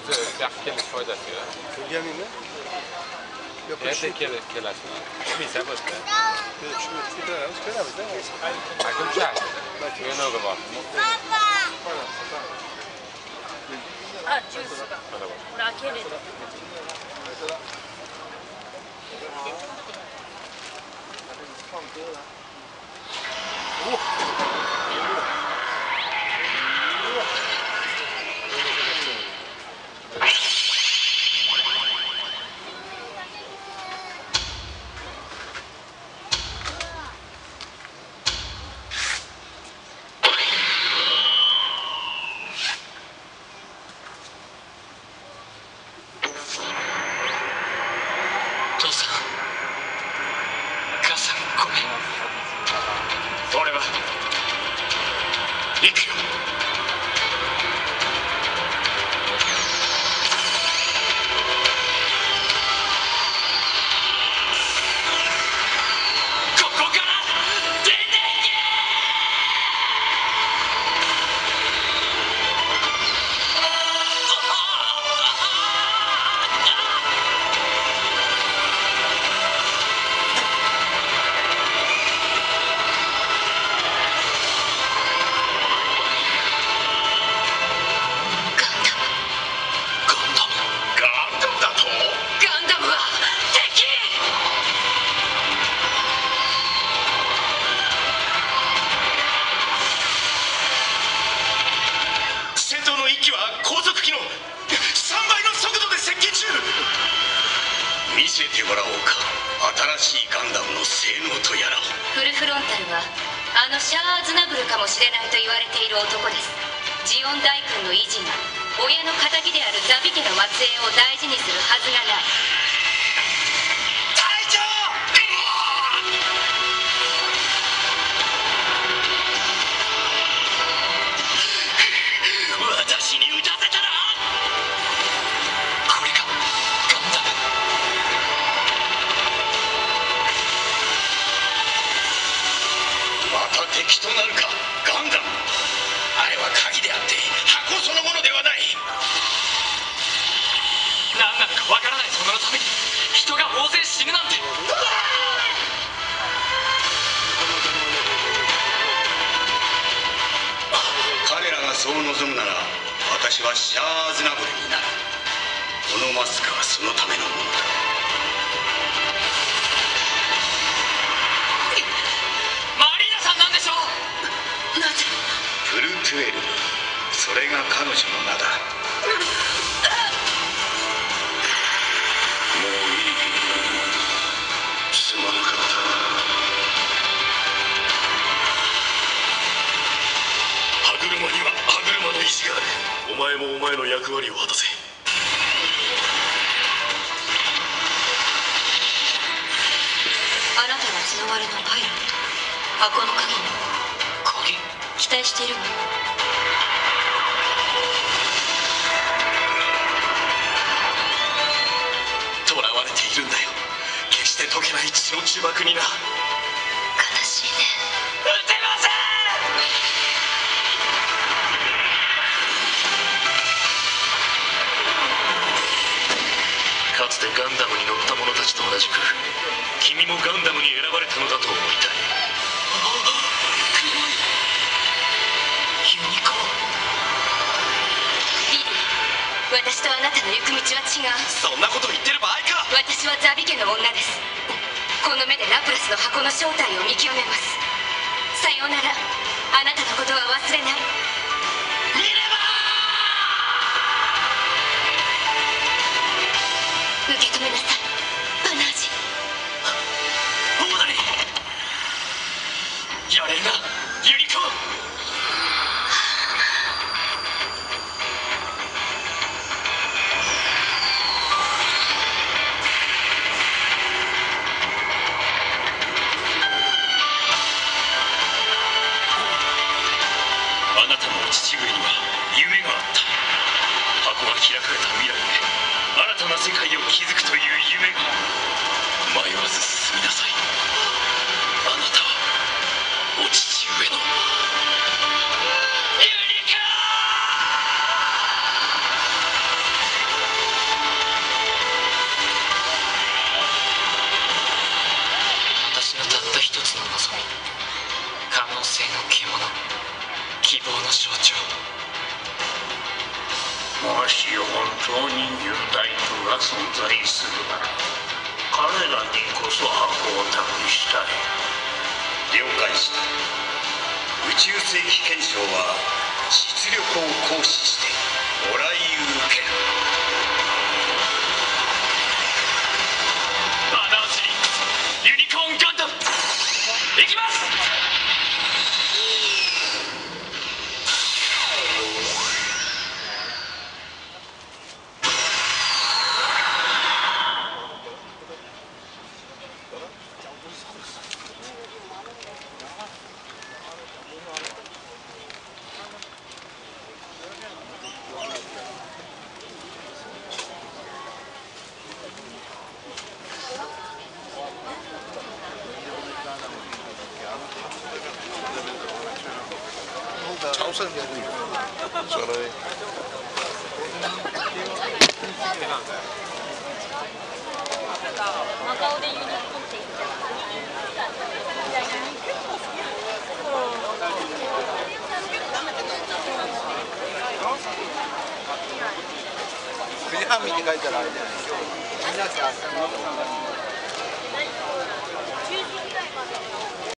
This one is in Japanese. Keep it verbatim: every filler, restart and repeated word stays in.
Verkligen faydası. Geldiğinde yok Ne şu tek kere kelasın. Misa boşta. şu tipe çıkarız değil mi? Akım çay. Ben öyle bak. Ah, juice. Rakele. 獣、希望の象徴。 もし本当にニュータイプが存在するなら、彼らにこそ箱を託したい。 了解した。宇宙世紀憲章は実力を行使してもらい受ける。 バナーシリユニコーンガンダム、いきます。 朝鮮人それ真顔でユニコーンって言っちゃう。 くじはん見て書いたらあれじゃない。みんなで朝の